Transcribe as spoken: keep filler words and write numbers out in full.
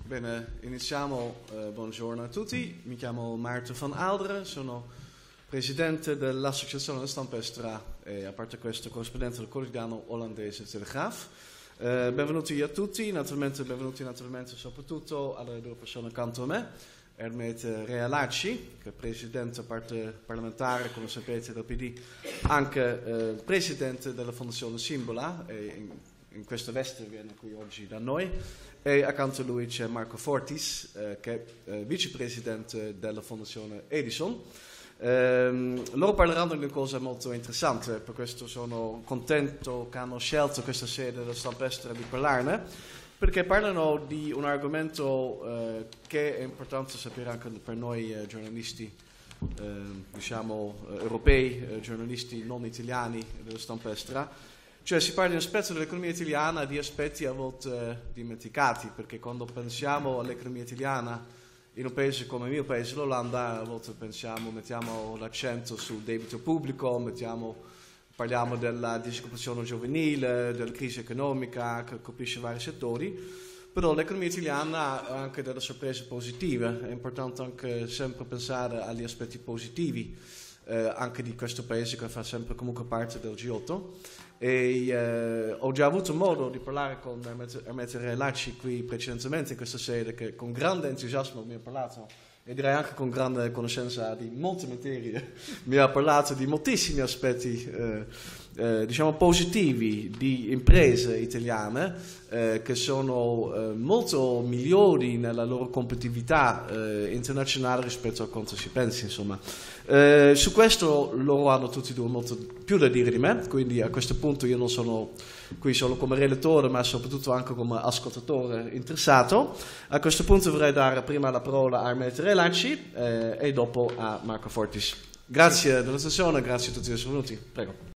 Bene, iniziamo. Eh, buongiorno a tutti. Mi chiamo Maarten van Aalderen, sono presidente dell'Associazione della Stampa Estera e a parte questo corrispondente del quotidiano olandese Telegraaf. Eh, benvenuti a tutti, naturalmente benvenuti naturalmente soprattutto alle due persone accanto a me. Ermete Realacci, che è presidente parte parlamentare, come sapete, del P D, anche eh, presidente della Fondazione Simbola, e in, in questa veste viene qui oggi da noi, e accanto a lui c'è Marco Fortis, eh, che è eh, vicepresidente della Fondazione Edison. Eh, loro parleranno di una cosa molto interessante, per questo sono contento che hanno scelto questa sede della Stampa Estera di parlarne, perché parlano di un argomento eh, che è importante sapere anche per noi eh, giornalisti eh, diciamo eh, europei, eh, giornalisti non italiani della stampa estera. Cioè si parla di un aspetto dell'economia italiana, di aspetti a volte eh, dimenticati, perché quando pensiamo all'economia italiana in un paese come il mio paese, l'Olanda, a volte pensiamo, mettiamo l'accento sul debito pubblico, mettiamo Parliamo della disoccupazione giovanile, della crisi economica che colpisce vari settori, però l'economia italiana ha anche delle sorprese positive. È importante anche sempre pensare agli aspetti positivi eh, anche di questo paese che fa sempre comunque parte del G otto. E eh, ho già avuto modo di parlare con Ermete Realacci qui precedentemente in questa sede, che con grande entusiasmo mi ha parlato, e direi anche con grande conoscenza di molte materie, mi ha parlato di moltissimi aspetti eh, eh, diciamo positivi di imprese italiane eh, che sono eh, molto migliori nella loro competitività eh, internazionale rispetto a quanto si pensi, insomma. Eh, su questo loro hanno tutti e due molto più da dire di me, quindi a questo punto io non sono qui solo come relatore ma soprattutto anche come ascoltatore interessato. A questo punto vorrei dare prima la parola a Ermete Realacci eh, e dopo a Marco Fortis. Grazie della sessione, grazie a tutti che sono venuti. Prego.